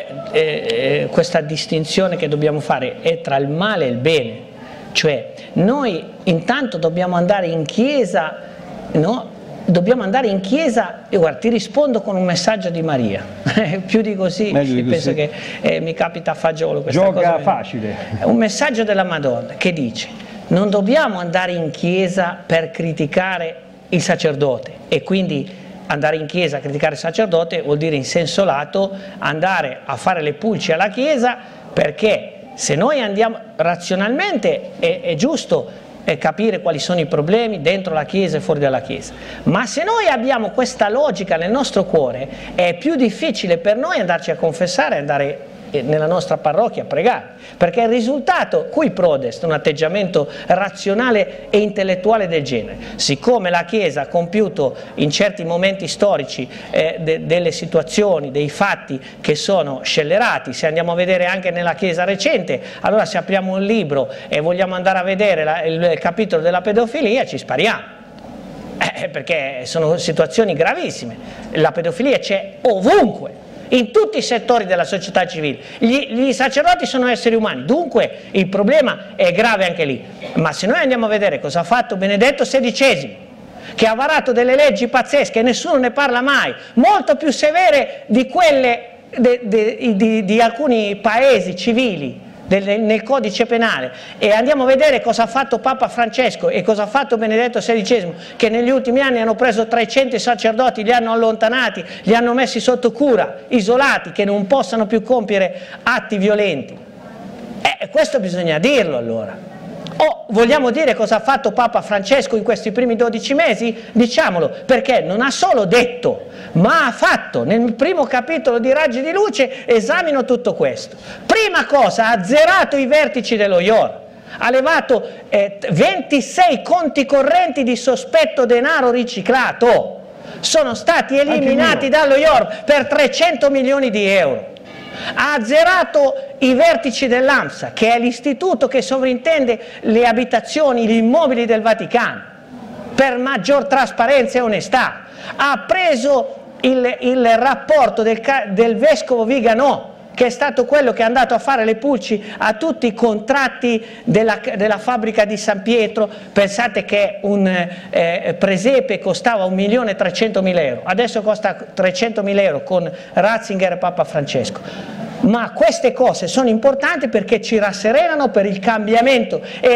questa distinzione che dobbiamo fare è tra il male e il bene, cioè noi intanto dobbiamo andare in chiesa, no? Dobbiamo andare in chiesa, e guarda, ti rispondo con un messaggio di Maria, più di così, penso che mi capita a fagiolo questa cosa. Gioca facile. Un messaggio della Madonna che dice: non dobbiamo andare in chiesa per criticare il sacerdote, e quindi andare in chiesa a criticare il sacerdote vuol dire in senso lato andare a fare le pulci alla chiesa, perché se noi andiamo razionalmente è giusto capire quali sono i problemi dentro la Chiesa e fuori dalla Chiesa, ma se noi abbiamo questa logica nel nostro cuore è più difficile per noi andarci a confessare, andare nella nostra parrocchia a pregare, perché il risultato cui prodest un atteggiamento razionale e intellettuale del genere. Siccome la Chiesa ha compiuto in certi momenti storici delle situazioni, dei fatti che sono scellerati, se andiamo a vedere anche nella Chiesa recente, allora se apriamo un libro e vogliamo andare a vedere il capitolo della pedofilia ci spariamo, perché sono situazioni gravissime. La pedofilia c'è ovunque, in tutti i settori della società civile. Gli sacerdoti sono esseri umani, dunque il problema è grave anche lì. Ma se noi andiamo a vedere cosa ha fatto Benedetto XVI, che ha varato delle leggi pazzesche e nessuno ne parla mai, molto più severe di quelle di alcuni paesi civili nel codice penale, e andiamo a vedere cosa ha fatto Papa Francesco e cosa ha fatto Benedetto XVI, che negli ultimi anni hanno preso 300 sacerdoti, li hanno allontanati, li hanno messi sotto cura, isolati, che non possano più compiere atti violenti. Questo bisogna dirlo allora. O vogliamo dire cosa ha fatto Papa Francesco in questi primi 12 mesi? Diciamolo, perché non ha solo detto, ma ha fatto. Nel primo capitolo di Raggi di Luce esamino tutto questo. Prima cosa, ha azzerato i vertici dello IOR, ha levato 26 conti correnti di sospetto denaro riciclato, sono stati eliminati dallo IOR per 300 milioni di euro. Ha azzerato i vertici dell'AMSA, che è l'istituto che sovrintende le abitazioni, gli immobili del Vaticano, per maggior trasparenza e onestà. Ha preso il rapporto del vescovo Viganò, che è stato quello che è andato a fare le pulci a tutti i contratti della fabbrica di San Pietro. Pensate che un presepe costava 1.300.000 euro, adesso costa 300.000 euro con Ratzinger e Papa Francesco. Ma queste cose sono importanti perché ci rasserenano per il cambiamento, e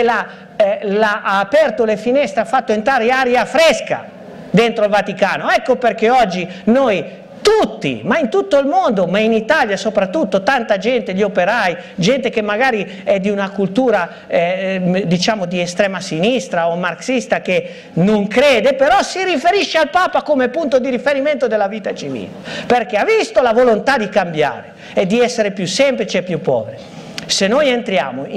ha aperto le finestre, ha fatto entrare aria fresca dentro il Vaticano. Ecco perché oggi noi tutti, ma in tutto il mondo, ma in Italia soprattutto, tanta gente, gli operai, gente che magari è di una cultura diciamo di estrema sinistra o marxista, che non crede, però si riferisce al Papa come punto di riferimento della vita civile, perché ha visto la volontà di cambiare e di essere più semplice e più poveri. Se noi entriamo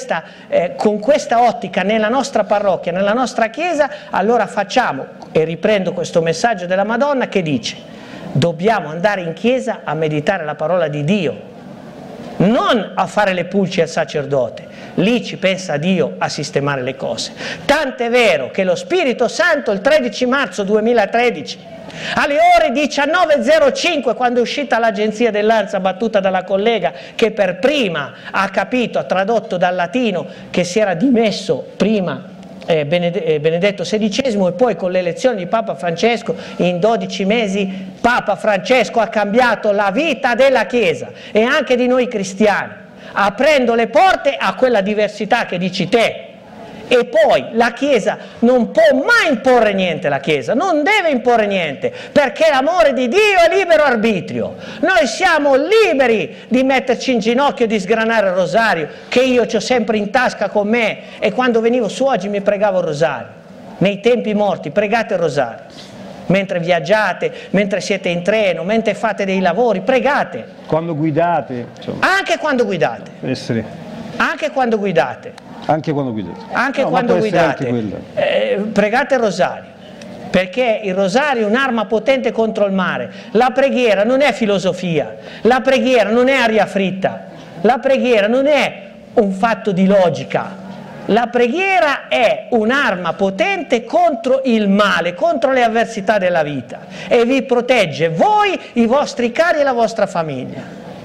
con questa ottica nella nostra parrocchia, nella nostra chiesa, allora facciamo, e riprendo questo messaggio della Madonna che dice: dobbiamo andare in chiesa a meditare la parola di Dio, non a fare le pulci al sacerdote. Lì ci pensa Dio a sistemare le cose. Tant'è vero che lo Spirito Santo il 13 marzo 2013 alle ore 19.05, quando è uscita l'agenzia dell'ANSA battuta dalla collega che per prima ha capito, ha tradotto dal latino che si era dimesso prima Benedetto XVI, e poi con l'elezione di Papa Francesco in 12 mesi Papa Francesco ha cambiato la vita della Chiesa e anche di noi cristiani, aprendo le porte a quella diversità che dici te. E poi la Chiesa non può mai imporre niente, la Chiesa non deve imporre niente, perché l'amore di Dio è libero arbitrio. Noi siamo liberi di metterci in ginocchio e di sgranare il rosario, che io c'ho sempre in tasca con me, e quando venivo su oggi mi pregavo il rosario. nei tempi morti, pregate il rosario. Mentre viaggiate, mentre siete in treno, mentre fate dei lavori, pregate. Quando guidate. Insomma. Anche quando guidate. Anche quando guidate. Anche quando guidate. Anche quando guidate. Pregate il rosario. Perché il rosario è un'arma potente contro il male. La preghiera non è filosofia, la preghiera non è aria fritta, la preghiera non è un fatto di logica. La preghiera è un'arma potente contro il male, contro le avversità della vita, e vi protegge voi, i vostri cari e la vostra famiglia.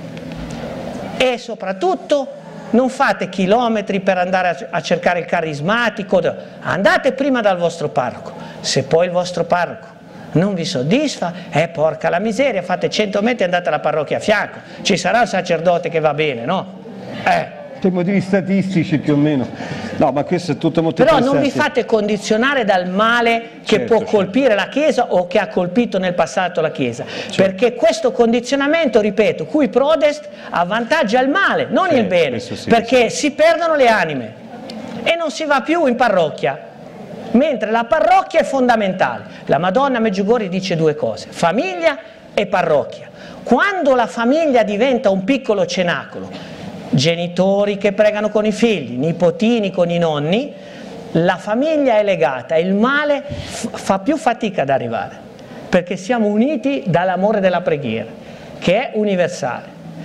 E soprattutto non fate chilometri per andare a cercare il carismatico, andate prima dal vostro parroco. Se poi il vostro parroco non vi soddisfa, porca la miseria, fate 100 metri e andate alla parrocchia a fianco, ci sarà il sacerdote che va bene, no? Per motivi statistici più o meno. No, ma questo è tutto molto Però interessante. non vi fate condizionare dal male che può colpire la Chiesa o che ha colpito nel passato la Chiesa, perché questo condizionamento, ripeto, cui prodest, avvantaggia il male, non il bene, perché si perdono le anime e non si va più in parrocchia, mentre la parrocchia è fondamentale. La Madonna a Medjugorje dice due cose: famiglia e parrocchia. Quando la famiglia diventa un piccolo cenacolo, genitori che pregano con i figli, nipotini con i nonni, la famiglia è legata e il male fa più fatica ad arrivare, perché siamo uniti dall'amore della preghiera, che è universale.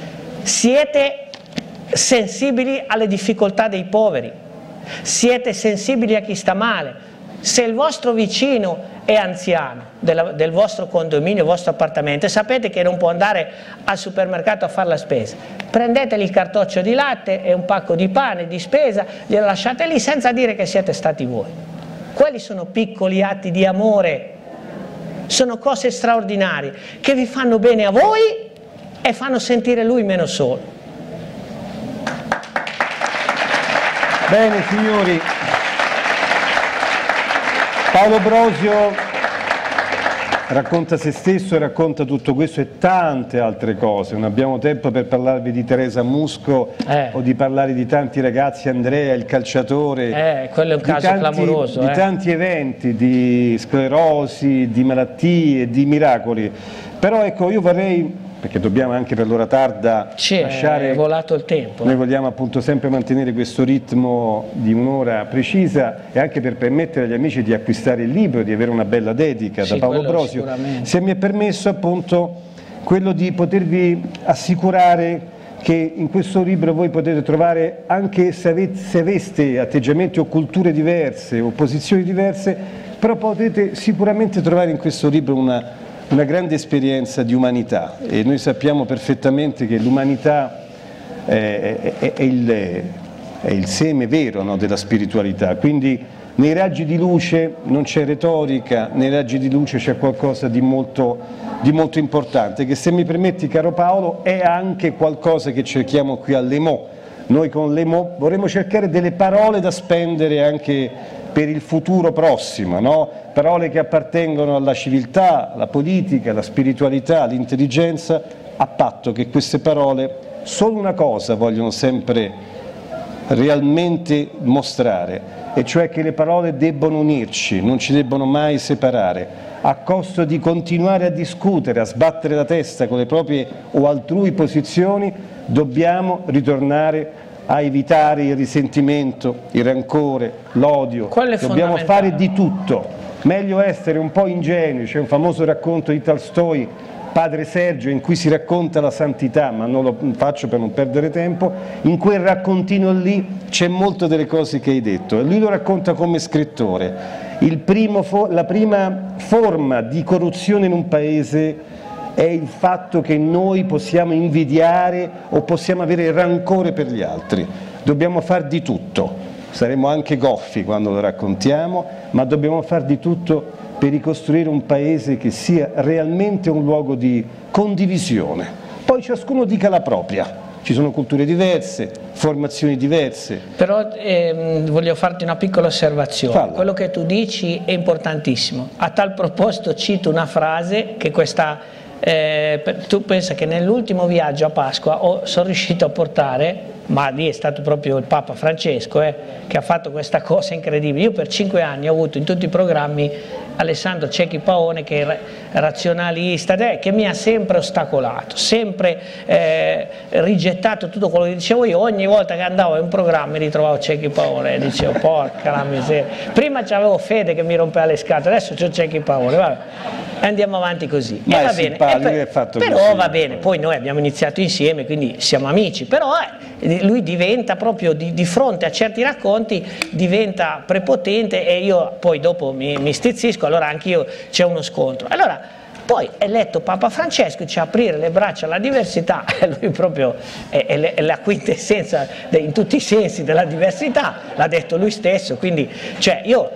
Siete sensibili alle difficoltà dei poveri, siete sensibili a chi sta male. Se il vostro vicino è anziano del vostro condominio, del vostro appartamento, e sapete che non può andare al supermercato a fare la spesa, prendeteli il cartoccio di latte e un pacco di pane di spesa, glielo lasciate lì senza dire che siete stati voi. Quelli sono piccoli atti di amore, sono cose straordinarie che vi fanno bene a voi e fanno sentire lui meno solo. Bene signori, Paolo Brosio racconta se stesso, racconta tutto questo e tante altre cose. Non abbiamo tempo per parlarvi di Teresa Musco o di parlare di tanti ragazzi, Andrea, il calciatore, quello è un caso clamoroso, di tanti eventi, di sclerosi, di malattie, di miracoli. Però ecco, io vorrei, perché dobbiamo anche per l'ora tarda lasciare, è volato il tempo. Noi vogliamo appunto sempre mantenere questo ritmo di un'ora precisa, e anche per permettere agli amici di acquistare il libro, di avere una bella dedica da Paolo Brosio. Se mi è permesso appunto quello di potervi assicurare che in questo libro voi potete trovare, anche se aveste atteggiamenti o culture diverse o posizioni diverse, però potete sicuramente trovare in questo libro una grande esperienza di umanità, e noi sappiamo perfettamente che l'umanità è il seme vero, no, della spiritualità, quindi nei raggi di luce non c'è retorica, nei raggi di luce c'è qualcosa di molto importante, che, se mi permetti caro Paolo, è anche qualcosa che cerchiamo qui all'EMO. Noi con l'EMO vorremmo cercare delle parole da spendere anche per il futuro prossimo, no? Parole che appartengono alla civiltà, alla politica, alla spiritualità, all'intelligenza, a patto che queste parole solo una cosa vogliono sempre realmente mostrare, e cioè che le parole debbono unirci, non ci debbono mai separare, a costo di continuare a discutere, a sbattere la testa con le proprie o altrui posizioni. Dobbiamo ritornare a evitare il risentimento, il rancore, l'odio. Dobbiamo fare di tutto. Meglio essere un po' ingenui. C'è un famoso racconto di Tolstoi, Padre Sergio, in cui si racconta la santità, ma non lo faccio per non perdere tempo. In quel raccontino lì c'è molto delle cose che hai detto, e lui lo racconta come scrittore. La prima forma di corruzione in un paese è il fatto che noi possiamo invidiare o possiamo avere rancore per gli altri. Dobbiamo far di tutto, saremo anche goffi quando lo raccontiamo, ma dobbiamo far di tutto per ricostruire un paese che sia realmente un luogo di condivisione. Poi ciascuno dica la propria, ci sono culture diverse, formazioni diverse. Però voglio farti una piccola osservazione. Falla. Quello che tu dici è importantissimo. A tal proposito cito una frase che tu pensa che nell'ultimo viaggio a Pasqua sono riuscito a portare ma lì è stato proprio il Papa Francesco che ha fatto questa cosa incredibile. Io per 5 anni ho avuto in tutti i programmi Alessandro Cecchi Paone, che è razionalista, che mi ha sempre ostacolato, sempre rigettato tutto quello che dicevo io. Ogni volta che andavo in un programma mi ritrovavo Cecchi Paone e dicevo porca la miseria. Prima c'avevo Fede che mi rompeva le scatole, adesso c'ho Cecchi Paone, vabbè. E andiamo avanti così. Ma va bene. Però così, va bene, poi noi abbiamo iniziato insieme, quindi siamo amici, però lui diventa proprio di fronte a certi racconti, diventa prepotente e io poi dopo mi stizzisco, allora anch'io c'è uno scontro. Allora, poi è eletto Papa Francesco, dice aprire le braccia alla diversità, e lui proprio è la quintessenza in tutti i sensi della diversità, l'ha detto lui stesso, quindi cioè io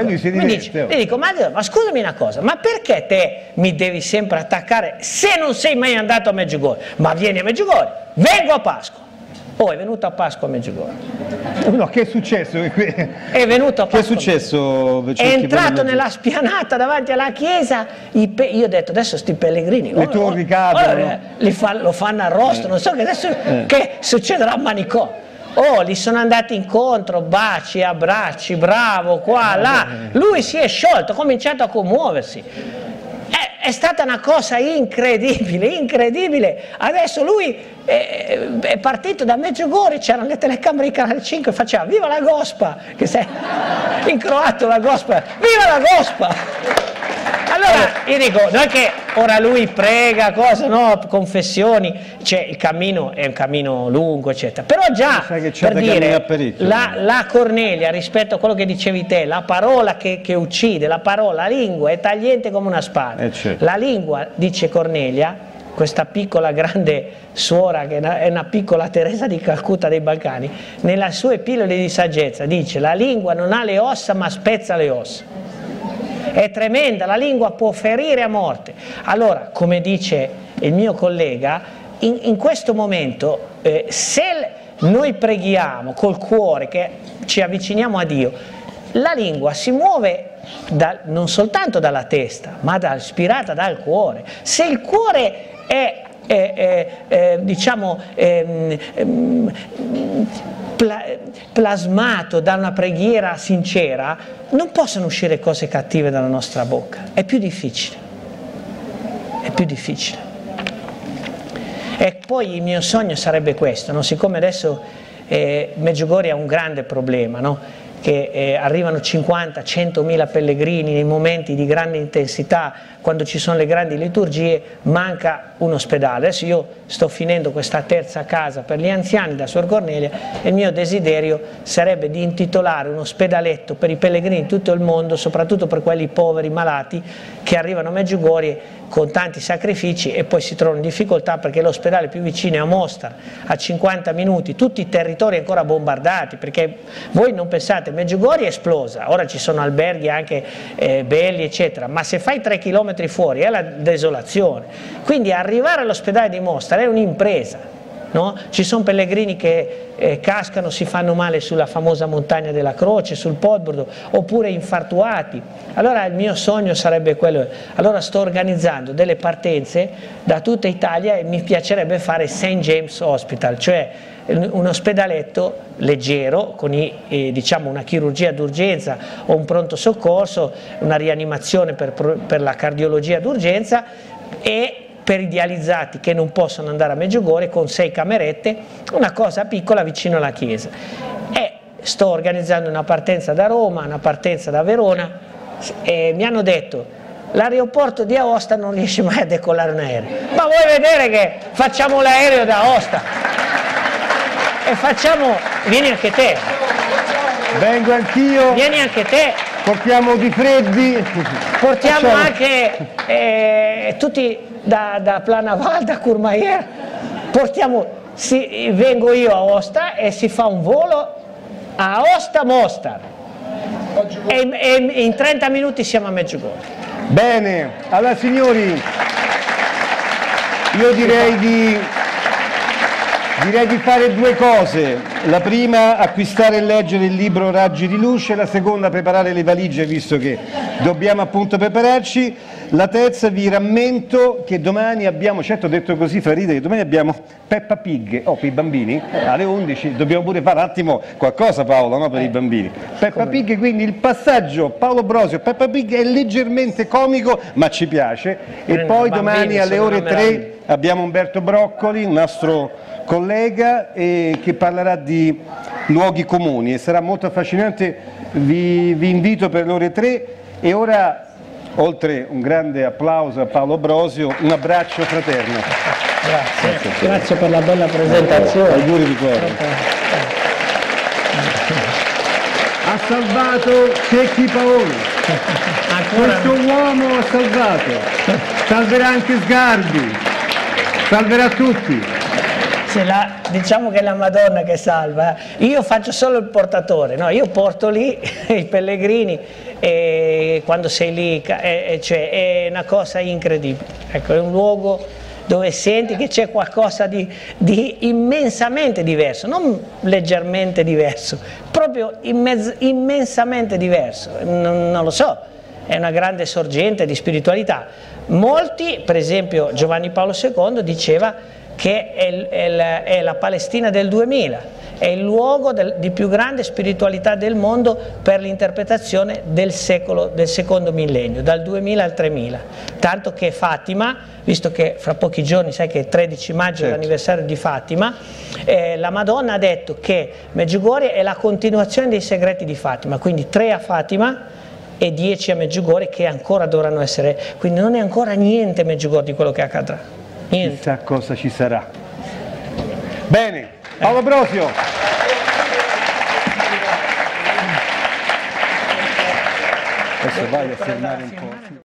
dico ma scusami una cosa, ma perché te mi devi sempre attaccare se non sei mai andato a Medjugorje? Ma vieni a Medjugorje, vengo a Pasqua. Oh, è venuto a Pasqua a Medjugorje. No, che è successo? È venuto a Pasqua. Che è successo? È entrato nella spianata davanti alla chiesa, io ho detto adesso sti pellegrini le torri cadono, lo fanno arrosto, non so che adesso che succederà a Manicò. Oh, gli sono andati incontro, baci, abbracci, bravo, qua, là. Lui si è sciolto, ha cominciato a commuoversi. È stata una cosa incredibile, incredibile. Adesso lui è partito da Medjugorje, c'erano le telecamere di Canale 5, faceva viva la Gospa, che sei in croato la Gospa, viva la Gospa! Allora io dico, non è che ora lui prega, cosa, no, confessioni, cioè il cammino è un cammino lungo, eccetera. Però già, per dire, la Cornelia, rispetto a quello che dicevi te, la parola che uccide, la lingua è tagliente come una spada. Certo. La lingua, dice Cornelia, questa piccola grande suora che è una piccola Teresa di Calcutta dei Balcani, nelle sue pillole di saggezza dice la lingua non ha le ossa ma spezza le ossa. È tremenda, la lingua può ferire a morte. Allora, come dice il mio collega, in questo momento, se noi preghiamo col cuore, che ci avviciniamo a Dio, la lingua si muove non soltanto dalla testa, ma ispirata dal cuore. Se il cuore è diciamo, plasmato da una preghiera sincera, non possono uscire cose cattive dalla nostra bocca, è più difficile, è più difficile. E poi il mio sogno sarebbe questo, no? Siccome adesso Medjugorje ha un grande problema, no? Che arrivano 50-100.000 pellegrini nei momenti di grande intensità, quando ci sono le grandi liturgie, manca un ospedale. Adesso io sto finendo questa terza casa per gli anziani da Suor Cornelia e il mio desiderio sarebbe di intitolare un ospedaletto per i pellegrini di tutto il mondo, soprattutto per quelli poveri, malati, che arrivano a Medjugorje con tanti sacrifici e poi si trovano in difficoltà perché l'ospedale più vicino è a Mostar, a 50 minuti, tutti i territori ancora bombardati, perché voi non pensate, Medjugorje è esplosa, ora ci sono alberghi anche belli eccetera, ma se fai 3 chilometri fuori è la desolazione, quindi arrivare all'ospedale di Mostar è un'impresa. No? Ci sono pellegrini che cascano, si fanno male sulla famosa montagna della Croce, sul Podbrdo, oppure infartuati. Allora il mio sogno sarebbe quello. Allora sto organizzando delle partenze da tutta Italia e mi piacerebbe fare St. James Hospital, cioè un ospedaletto leggero con diciamo una chirurgia d'urgenza o un pronto soccorso, una rianimazione per la cardiologia d'urgenza e per i dializzati che non possono andare a Medjugorje, con 6 camerette, una cosa piccola vicino alla chiesa. E sto organizzando una partenza da Roma, una partenza da Verona e mi hanno detto l'aeroporto di Aosta non riesce mai a decollare un aereo. Ma vuoi vedere che facciamo l'aereo da Aosta? E facciamo, vieni anche te. Vengo anch'io. Vieni anche te. Portiamo di freddi. Portiamo anche tutti da Planaval, da Courmayeur, vengo io a Aosta e si fa un volo a Aosta-Mostar e in 30 minuti siamo a Medjugorje. Bene, allora signori, io direi di fare 2 cose. La prima, acquistare e leggere il libro Raggi di luce, la seconda, preparare le valigie, visto che dobbiamo appunto prepararci, la terza, vi rammento che domani abbiamo, certo detto così fa ridere, che domani abbiamo Peppa Pig, per i bambini, alle 11, dobbiamo pure fare un attimo qualcosa, Paolo, no, per i bambini. Peppa Pig, quindi il passaggio Paolo Brosio, Peppa Pig è leggermente comico, ma ci piace, e poi domani alle ore 3 abbiamo Umberto Broccoli, un nostro collega, che parlerà di luoghi comuni e sarà molto affascinante. Vi invito per le ore 3 e ora, oltre un grande applauso a Paolo Brosio, un abbraccio fraterno. Grazie per la bella presentazione. Auguri di cuore. Ha salvato Cecchi Paoli. Questo uomo ha salvato. Salverà anche Sgarbi. Salverà tutti. Diciamo che è la Madonna che salva. Io faccio solo il portatore, no? Io porto lì i pellegrini e quando sei lì cioè, è una cosa incredibile. Ecco, è un luogo dove senti che c'è qualcosa di immensamente diverso, non leggermente diverso, proprio immensamente diverso. Non lo so, è una grande sorgente di spiritualità. Molti, per esempio Giovanni Paolo II, diceva che è la Palestina del 2000, è il luogo di più grande spiritualità del mondo per l'interpretazione del secondo millennio, dal 2000 al 3000, tanto che Fatima, visto che fra pochi giorni sai che è 13 maggio è l'anniversario di Fatima, la Madonna ha detto che Medjugorje è la continuazione dei segreti di Fatima, quindi 3 a Fatima e 10 a Medjugorje che ancora dovranno essere, quindi non è ancora niente Medjugorje di quello che accadrà. Niente. Chissà cosa ci sarà. Bene, Paolo Brosio. Adesso vai a fermare un po'.